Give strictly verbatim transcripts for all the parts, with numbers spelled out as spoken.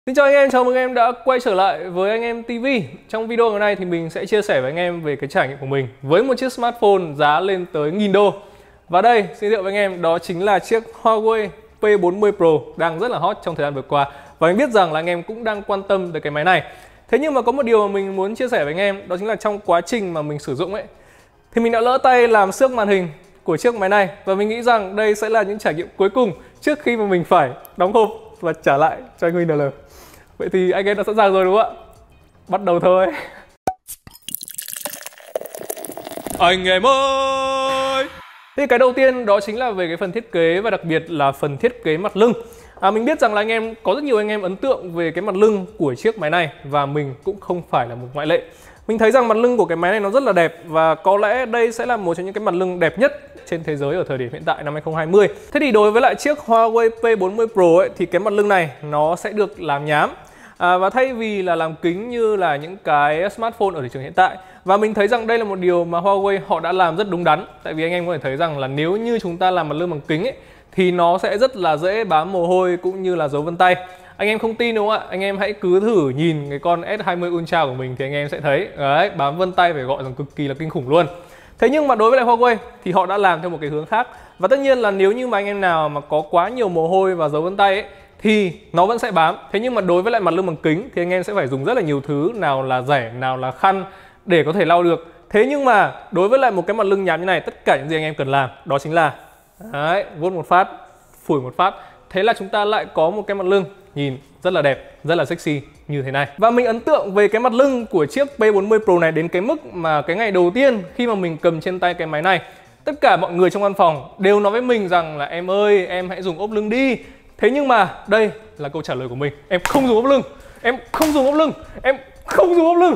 Xin chào anh em, chào mừng anh em đã quay trở lại với anh em ti vi. Trong video ngày nay thì mình sẽ chia sẻ với anh em về cái trải nghiệm của mình với một chiếc smartphone giá lên tới nghìn đô. Và đây, giới thiệu với anh em đó chính là chiếc Huawei P bốn mươi Pro đang rất là hot trong thời gian vừa qua. Và mình biết rằng là anh em cũng đang quan tâm tới cái máy này. Thế nhưng mà có một điều mà mình muốn chia sẻ với anh em, đó chính là trong quá trình mà mình sử dụng ấy thì mình đã lỡ tay làm xước màn hình của chiếc máy này. Và mình nghĩ rằng đây sẽ là những trải nghiệm cuối cùng trước khi mà mình phải đóng hộp và trả lại cho anh Huy en lờ. Vậy thì anh em đã sẵn sàng rồi đúng không ạ? Bắt đầu thôi. Anh em ơi! Thì cái đầu tiên đó chính là về cái phần thiết kế và đặc biệt là phần thiết kế mặt lưng. À, mình biết rằng là anh em có rất nhiều anh em ấn tượng về cái mặt lưng của chiếc máy này và mình cũng không phải là một ngoại lệ. Mình thấy rằng mặt lưng của cái máy này nó rất là đẹp và có lẽ đây sẽ là một trong những cái mặt lưng đẹp nhất trên thế giới ở thời điểm hiện tại năm hai không hai không. Thế thì đối với lại chiếc Huawei P bốn mươi Pro ấy, thì cái mặt lưng này nó sẽ được làm nhám. À, và thay vì là làm kính như là những cái smartphone ở thị trường hiện tại. Và mình thấy rằng đây là một điều mà Huawei họ đã làm rất đúng đắn. Tại vì anh em có thể thấy rằng là nếu như chúng ta làm mặt lưng bằng kính ấy, thì nó sẽ rất là dễ bám mồ hôi cũng như là dấu vân tay. Anh em không tin đúng không ạ? Anh em hãy cứ thử nhìn cái con S hai mươi Ultra của mình thì anh em sẽ thấy đấy, bám vân tay phải gọi rằng cực kỳ là kinh khủng luôn. Thế nhưng mà đối với lại Huawei thì họ đã làm theo một cái hướng khác. Và tất nhiên là nếu như mà anh em nào mà có quá nhiều mồ hôi và dấu vân tay ấy, thì nó vẫn sẽ bám. Thế nhưng mà đối với lại mặt lưng bằng kính thì anh em sẽ phải dùng rất là nhiều thứ, nào là rẻ, nào là khăn để có thể lau được. Thế nhưng mà đối với lại một cái mặt lưng nhám như này, tất cả những gì anh em cần làm đó chính là đấy, vuốt một phát, phủi một phát. Thế là chúng ta lại có một cái mặt lưng nhìn rất là đẹp, rất là sexy như thế này. Và mình ấn tượng về cái mặt lưng của chiếc P bốn mươi Pro này đến cái mức mà cái ngày đầu tiên khi mà mình cầm trên tay cái máy này, tất cả mọi người trong văn phòng đều nói với mình rằng là em ơi, em hãy dùng ốp lưng đi. Thế nhưng mà đây là câu trả lời của mình. Em không dùng ốp lưng, em không dùng ốp lưng, em không dùng ốp lưng.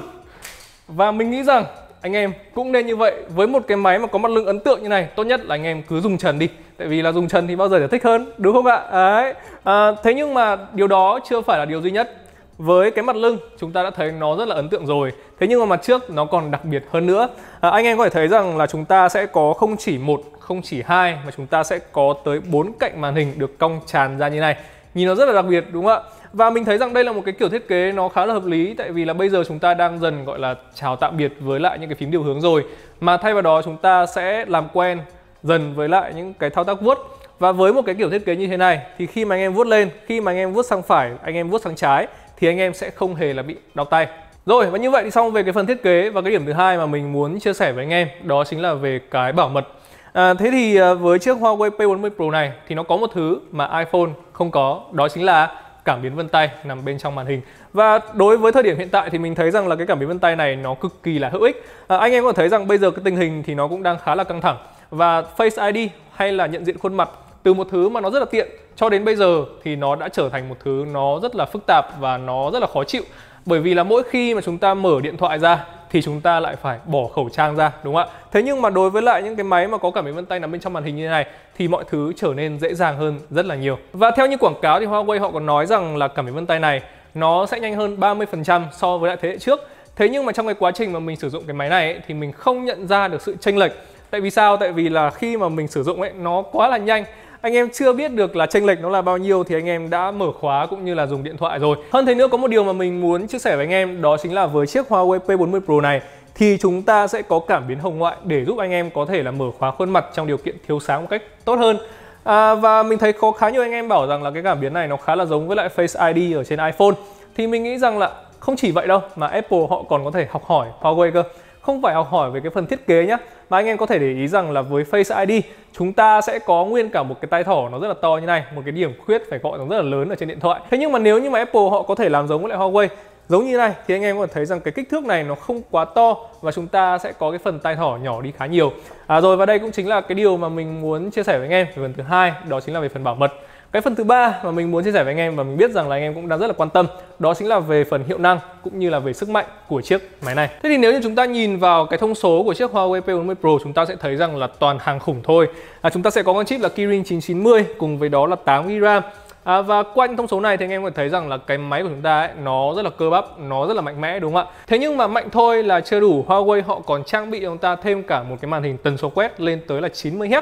Và mình nghĩ rằng anh em cũng nên như vậy. Với một cái máy mà có mặt lưng ấn tượng như này, tốt nhất là anh em cứ dùng trần đi. Tại vì là dùng trần thì bao giờ sẽ thích hơn, đúng không ạ? Đấy. À, thế nhưng mà điều đó chưa phải là điều duy nhất. Với cái mặt lưng chúng ta đã thấy nó rất là ấn tượng rồi. Thế nhưng mà mặt trước nó còn đặc biệt hơn nữa. À, anh em có thể thấy rằng là chúng ta sẽ có không chỉ một, không chỉ hai, mà chúng ta sẽ có tới bốn cạnh màn hình được cong tràn ra như này. Nhìn nó rất là đặc biệt đúng không ạ? Và mình thấy rằng đây là một cái kiểu thiết kế nó khá là hợp lý. Tại vì là bây giờ chúng ta đang dần gọi là chào tạm biệt với lại những cái phím điều hướng rồi. Mà thay vào đó chúng ta sẽ làm quen dần với lại những cái thao tác vuốt. Và với một cái kiểu thiết kế như thế này thì khi mà anh em vuốt lên, khi mà anh em vuốt sang phải, anh em vuốt sang trái thì anh em sẽ không hề là bị đau tay. Rồi, và như vậy thì xong về cái phần thiết kế. Và cái điểm thứ hai mà mình muốn chia sẻ với anh em đó chính là về cái bảo mật. À, thế thì với chiếc Huawei P bốn mươi Pro này thì nó có một thứ mà iPhone không có, đó chính là cảm biến vân tay nằm bên trong màn hình. Và đối với thời điểm hiện tại thì mình thấy rằng là cái cảm biến vân tay này nó cực kỳ là hữu ích. À, anh em có thể thấy rằng bây giờ cái tình hình thì nó cũng đang khá là căng thẳng. Và Face i đê hay là nhận diện khuôn mặt, từ một thứ mà nó rất là tiện cho đến bây giờ thì nó đã trở thành một thứ nó rất là phức tạp và nó rất là khó chịu. Bởi vì là mỗi khi mà chúng ta mở điện thoại ra thì chúng ta lại phải bỏ khẩu trang ra, đúng không ạ? Thế nhưng mà đối với lại những cái máy mà có cảm biến vân tay nằm bên trong màn hình như thế này thì mọi thứ trở nên dễ dàng hơn rất là nhiều. Và theo như quảng cáo thì Huawei họ còn nói rằng là cảm biến vân tay này nó sẽ nhanh hơn ba mươi phần trăm so với lại thế hệ trước. Thế nhưng mà trong cái quá trình mà mình sử dụng cái máy này ấy, thì mình không nhận ra được sự chênh lệch. Tại vì sao? Tại vì là khi mà mình sử dụng ấy nó quá là nhanh. Anh em chưa biết được là chênh lệch nó là bao nhiêu thì anh em đã mở khóa cũng như là dùng điện thoại rồi. Hơn thế nữa, có một điều mà mình muốn chia sẻ với anh em, đó chính là với chiếc Huawei P bốn mươi Pro này thì chúng ta sẽ có cảm biến hồng ngoại để giúp anh em có thể là mở khóa khuôn mặt trong điều kiện thiếu sáng một cách tốt hơn. À, và mình thấy có khá nhiều anh em bảo rằng là cái cảm biến này nó khá là giống với lại Face i đê ở trên iPhone. Thì mình nghĩ rằng là không chỉ vậy đâu, mà Apple họ còn có thể học hỏi Huawei cơ. Không phải học hỏi về cái phần thiết kế nhá, mà anh em có thể để ý rằng là với Face i đê chúng ta sẽ có nguyên cả một cái tay thỏ nó rất là to như này, một cái điểm khuyết phải gọi là rất là lớn ở trên điện thoại. Thế nhưng mà nếu như mà Apple họ có thể làm giống với lại Huawei, giống như này, thì anh em có thể thấy rằng cái kích thước này nó không quá to và chúng ta sẽ có cái phần tay thỏ nhỏ đi khá nhiều. À, rồi và đây cũng chính là cái điều mà mình muốn chia sẻ với anh em. Phần thứ hai đó chính là về phần bảo mật. Cái phần thứ ba mà mình muốn chia sẻ với anh em và mình biết rằng là anh em cũng đang rất là quan tâm, đó chính là về phần hiệu năng cũng như là về sức mạnh của chiếc máy này. Thế thì nếu như chúng ta nhìn vào cái thông số của chiếc Huawei P bốn mươi Pro, chúng ta sẽ thấy rằng là toàn hàng khủng thôi. À, chúng ta sẽ có con chip là Kirin chín chín mươi cùng với đó là tám gi bi RAM. À, và quanh thông số này thì anh em có thể thấy rằng là cái máy của chúng ta ấy, nó rất là cơ bắp, nó rất là mạnh mẽ đúng không ạ? Thế nhưng mà mạnh thôi là chưa đủ. Huawei họ còn trang bị cho chúng ta thêm cả một cái màn hình tần số quét lên tới là chín mươi héc.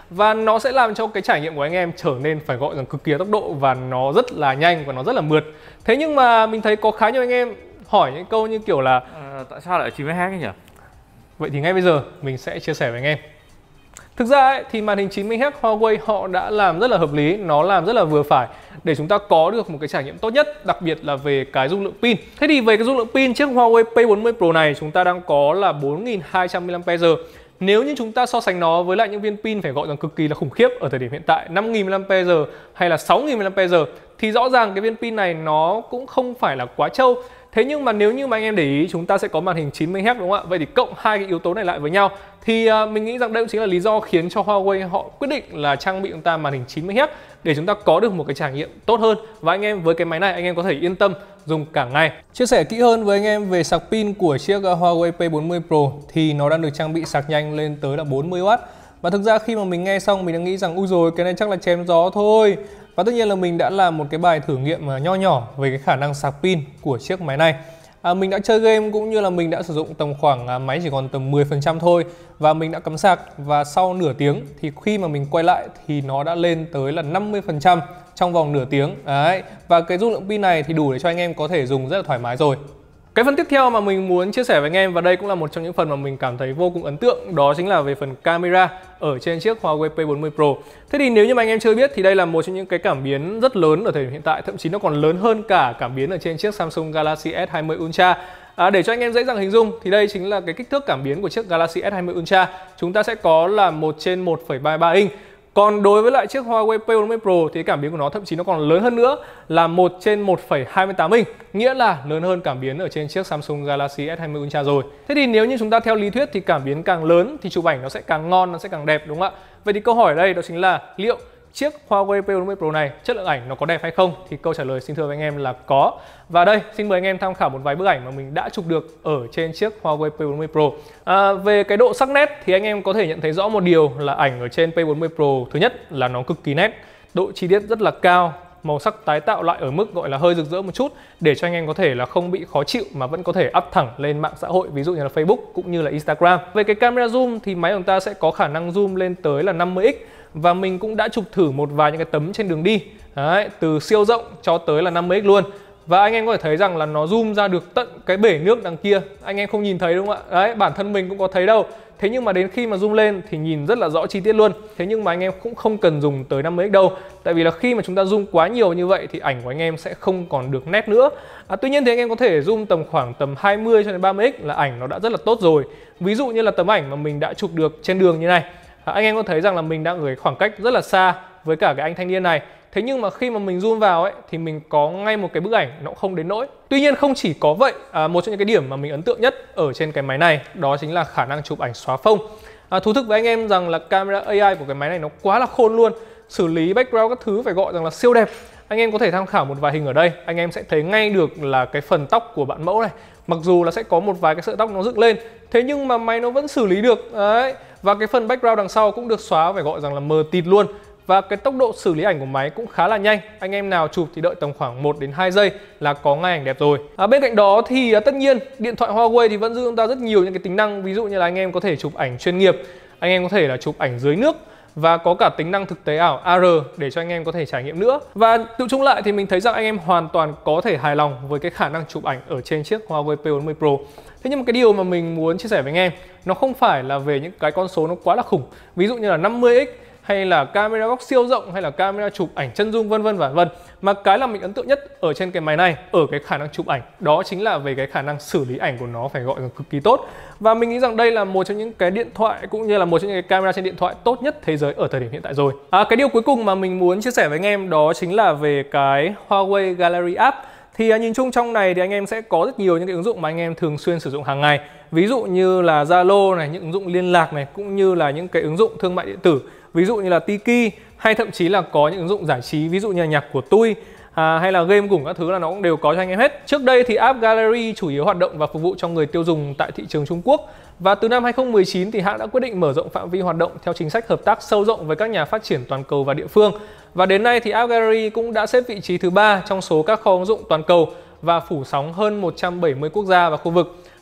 và nó sẽ làm cho cái trải nghiệm của anh em trở nên phải gọi rằng cực kỳ tốc độ và nó rất là nhanh và nó rất là mượt. Thế nhưng mà mình thấy có khá nhiều anh em hỏi những câu như kiểu là à, tại sao lại chín mươi héc ấy nhỉ? Vậy thì ngay bây giờ mình sẽ chia sẻ với anh em. Thực ra ấy, thì màn hình chín mươi héc Huawei họ đã làm rất là hợp lý, nó làm rất là vừa phải để chúng ta có được một cái trải nghiệm tốt nhất, đặc biệt là về cái dung lượng pin. Thế thì về cái dung lượng pin chiếc Huawei P bốn mươi Pro này chúng ta đang có là bốn nghìn hai trăm mAh. Nếu như chúng ta so sánh nó với lại những viên pin phải gọi rằng cực kỳ là khủng khiếp ở thời điểm hiện tại năm nghìn mAh hay là sáu nghìn mAh thì rõ ràng cái viên pin này nó cũng không phải là quá trâu. Thế nhưng mà nếu như mà anh em để ý, chúng ta sẽ có màn hình chín mươi héc đúng không ạ? Vậy thì cộng hai cái yếu tố này lại với nhau thì uh, mình nghĩ rằng đây cũng chính là lý do khiến cho Huawei họ quyết định là trang bị chúng ta màn hình chín mươi héc để chúng ta có được một cái trải nghiệm tốt hơn. Và anh em với cái máy này anh em có thể yên tâm dùng cả ngày. Chia sẻ kỹ hơn với anh em về sạc pin của chiếc Huawei P bốn mươi Pro thì nó đang được trang bị sạc nhanh lên tới là bốn mươi oát. Và thực ra khi mà mình nghe xong mình đang nghĩ rằng ui rồi cái này chắc là chém gió thôi. Và tất nhiên là mình đã làm một cái bài thử nghiệm nho nhỏ về cái khả năng sạc pin của chiếc máy này. À, mình đã chơi game cũng như là mình đã sử dụng tầm khoảng à, máy chỉ còn tầm mười phần trăm thôi. Và mình đã cắm sạc và sau nửa tiếng thì khi mà mình quay lại thì nó đã lên tới là năm mươi phần trăm trong vòng nửa tiếng. Đấy. Và cái dung lượng pin này thì đủ để cho anh em có thể dùng rất là thoải mái rồi. Cái phần tiếp theo mà mình muốn chia sẻ với anh em, và đây cũng là một trong những phần mà mình cảm thấy vô cùng ấn tượng, đó chính là về phần camera ở trên chiếc Huawei P bốn mươi Pro. Thế thì nếu như mà anh em chưa biết thì đây là một trong những cái cảm biến rất lớn ở thời điểm hiện tại, thậm chí nó còn lớn hơn cả cảm biến ở trên chiếc Samsung Galaxy S hai mươi Ultra. À, để cho anh em dễ dàng hình dung thì đây chính là cái kích thước cảm biến của chiếc Galaxy S hai mươi Ultra. Chúng ta sẽ có là một trên một phẩy ba mươi ba inch. Còn đối với lại chiếc Huawei P bốn mươi Pro thì cảm biến của nó thậm chí nó còn lớn hơn nữa là một trên một phẩy hai mươi tám inch, nghĩa là lớn hơn cảm biến ở trên chiếc Samsung Galaxy S hai mươi Ultra rồi. Thế thì nếu như chúng ta theo lý thuyết thì cảm biến càng lớn thì chụp ảnh nó sẽ càng ngon, nó sẽ càng đẹp đúng không ạ? Vậy thì câu hỏi ở đây đó chính là liệu chiếc Huawei P bốn mươi Pro này chất lượng ảnh nó có đẹp hay không? Thì câu trả lời xin thưa với anh em là có. Và đây xin mời anh em tham khảo một vài bức ảnh mà mình đã chụp được ở trên chiếc Huawei P bốn mươi Pro. À, về cái độ sắc nét thì anh em có thể nhận thấy rõ một điều là ảnh ở trên P bốn mươi Pro thứ nhất là nó cực kỳ nét, độ chi tiết rất là cao, màu sắc tái tạo lại ở mức gọi là hơi rực rỡ một chút để cho anh em có thể là không bị khó chịu mà vẫn có thể up thẳng lên mạng xã hội, ví dụ như là Facebook cũng như là Instagram. Về cái camera zoom thì máy của chúng ta sẽ có khả năng zoom lên tới là năm mươi x và mình cũng đã chụp thử một vài những cái tấm trên đường đi. Đấy, từ siêu rộng cho tới là năm mươi x luôn. Và anh em có thể thấy rằng là nó zoom ra được tận cái bể nước đằng kia. Anh em không nhìn thấy đúng không ạ? Đấy, bản thân mình cũng có thấy đâu. Thế nhưng mà đến khi mà zoom lên thì nhìn rất là rõ chi tiết luôn. Thế nhưng mà anh em cũng không cần dùng tới năm mươi x đâu. Tại vì là khi mà chúng ta zoom quá nhiều như vậy thì ảnh của anh em sẽ không còn được nét nữa. À, tuy nhiên thì anh em có thể zoom tầm khoảng tầm hai mươi cho đến ba mươi x là ảnh nó đã rất là tốt rồi. Ví dụ như là tấm ảnh mà mình đã chụp được trên đường như này. À, anh em có thấy rằng là mình đang ở khoảng cách rất là xa với cả cái anh thanh niên này. Thế nhưng mà khi mà mình zoom vào ấy thì mình có ngay một cái bức ảnh nó không đến nỗi. Tuy nhiên không chỉ có vậy, à, một trong những cái điểm mà mình ấn tượng nhất ở trên cái máy này đó chính là khả năng chụp ảnh xóa phông. À, thú thực với anh em rằng là camera a i của cái máy này nó quá là khôn luôn. Xử lý background các thứ phải gọi rằng là siêu đẹp. Anh em có thể tham khảo một vài hình ở đây, anh em sẽ thấy ngay được là cái phần tóc của bạn mẫu này. Mặc dù là sẽ có một vài cái sợi tóc nó dựng lên, thế nhưng mà máy nó vẫn xử lý được. Đấy. Và cái phần background đằng sau cũng được xóa phải gọi rằng là mờ tịt luôn. Và cái tốc độ xử lý ảnh của máy cũng khá là nhanh. Anh em nào chụp thì đợi tầm khoảng một đến hai giây là có ngay ảnh đẹp rồi. À, bên cạnh đó thì à, tất nhiên điện thoại Huawei thì vẫn giữ chúng ta rất nhiều những cái tính năng. Ví dụ như là anh em có thể chụp ảnh chuyên nghiệp, anh em có thể là chụp ảnh dưới nước và có cả tính năng thực tế ảo A R để cho anh em có thể trải nghiệm nữa. Và tự chung lại thì mình thấy rằng anh em hoàn toàn có thể hài lòng với cái khả năng chụp ảnh ở trên chiếc Huawei P bốn mươi Pro. Thế nhưng mà cái điều mà mình muốn chia sẻ với anh em nó không phải là về những cái con số nó quá là khủng. Ví dụ như là năm mươi x hay là camera góc siêu rộng hay là camera chụp ảnh chân dung vân vân và vân. Mà cái là mình ấn tượng nhất ở trên cái máy này ở cái khả năng chụp ảnh đó chính là về cái khả năng xử lý ảnh của nó phải gọi là cực kỳ tốt. Và mình nghĩ rằng đây là một trong những cái điện thoại cũng như là một trong những cái camera trên điện thoại tốt nhất thế giới ở thời điểm hiện tại rồi. À, cái điều cuối cùng mà mình muốn chia sẻ với anh em đó chính là về cái Huawei Gallery App. Thì à, nhìn chung trong này thì anh em sẽ có rất nhiều những cái ứng dụng mà anh em thường xuyên sử dụng hàng ngày. Ví dụ như là Zalo này, những ứng dụng liên lạc này, cũng như là những cái ứng dụng thương mại điện tử. Ví dụ như là Tiki, hay thậm chí là có những ứng dụng giải trí, ví dụ như là nhạc của Tui, à, hay là game cùng các thứ là nó cũng đều có cho anh em hết. Trước đây thì app Gallery chủ yếu hoạt động và phục vụ cho người tiêu dùng tại thị trường Trung Quốc. Và từ năm hai không một chín thì hãng đã quyết định mở rộng phạm vi hoạt động theo chính sách hợp tác sâu rộng với các nhà phát triển toàn cầu và địa phương. Và đến nay thì app Gallery cũng đã xếp vị trí thứ ba trong số các kho ứng dụng toàn cầu và phủ sóng hơn một trăm bảy mươi quốc gia và khu vực.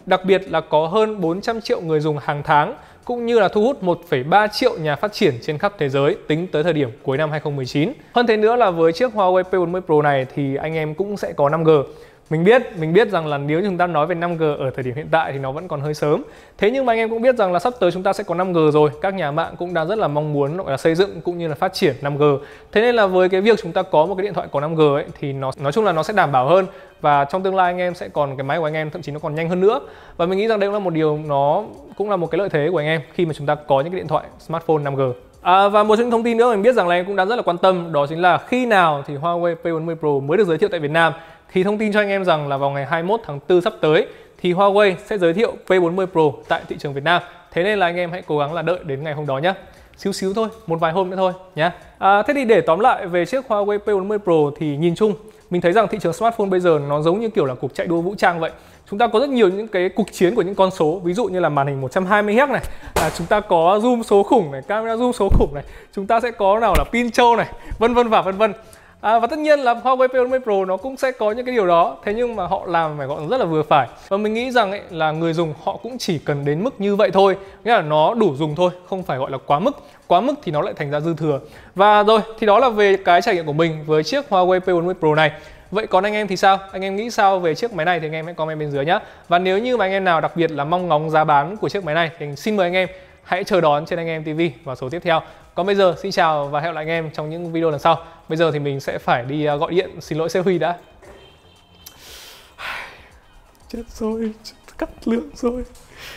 đặc biệt là có hơn bốn trăm triệu người dùng hàng tháng, cũng như là thu hút một phẩy ba triệu nhà phát triển trên khắp thế giới tính tới thời điểm cuối năm hai không một chín. Hơn thế nữa là với chiếc Huawei P bốn mươi Pro này thì anh em cũng sẽ có năm G. Mình biết, mình biết rằng là nếu chúng ta nói về năm G ở thời điểm hiện tại thì nó vẫn còn hơi sớm. Thế nhưng mà anh em cũng biết rằng là sắp tới chúng ta sẽ có năm G rồi. Các nhà mạng cũng đang rất là mong muốn gọi là xây dựng cũng như là phát triển năm G. Thế nên là với cái việc chúng ta có một cái điện thoại có năm G ấy thì nó nói chung là nó sẽ đảm bảo hơn. Và trong tương lai anh em sẽ còn cái máy của anh em thậm chí nó còn nhanh hơn nữa. Và mình nghĩ rằng đây cũng là một điều, nó cũng là một cái lợi thế của anh em khi mà chúng ta có những cái điện thoại smartphone năm G. À, và một trong những thông tin nữa mình biết rằng là em cũng đang rất là quan tâm, đó chính là khi nào thì Huawei P bốn mươi Pro mới được giới thiệu tại Việt Nam. Thì thông tin cho anh em rằng là vào ngày hai mươi mốt tháng tư sắp tới thì Huawei sẽ giới thiệu P bốn mươi Pro tại thị trường Việt Nam. Thế nên là anh em hãy cố gắng là đợi đến ngày hôm đó nhé. Xíu xíu thôi, một vài hôm nữa thôi nhé. À, thế thì để tóm lại về chiếc Huawei P bốn mươi Pro thì nhìn chung mình thấy rằng thị trường smartphone bây giờ nó giống như kiểu là cuộc chạy đua vũ trang vậy. Chúng ta có rất nhiều những cái cuộc chiến của những con số, ví dụ như là màn hình một trăm hai mươi héc này, à, chúng ta có zoom số khủng này, camera zoom số khủng này, chúng ta sẽ có nào là pin trâu này, vân vân và vân vân. À, và tất nhiên là Huawei P bốn mươi Pro nó cũng sẽ có những cái điều đó, thế nhưng mà họ làm phải gọi là rất là vừa phải. Và mình nghĩ rằng ấy, là người dùng họ cũng chỉ cần đến mức như vậy thôi, nghĩa là nó đủ dùng thôi, không phải gọi là quá mức. Quá mức thì nó lại thành ra dư thừa. Và rồi, thì đó là về cái trải nghiệm của mình với chiếc Huawei P bốn mươi Pro này. Vậy còn anh em thì sao? Anh em nghĩ sao về chiếc máy này thì anh em hãy comment bên dưới nhé. Và nếu như mà anh em nào đặc biệt là mong ngóng giá bán của chiếc máy này thì xin mời anh em hãy chờ đón trên Anh Em ti vi vào số tiếp theo. Còn bây giờ xin chào và hẹn gặp lại anh em trong những video lần sau. Bây giờ thì mình sẽ phải đi gọi điện xin lỗi sếp Huy đã. Chết rồi, cắt lượng rồi.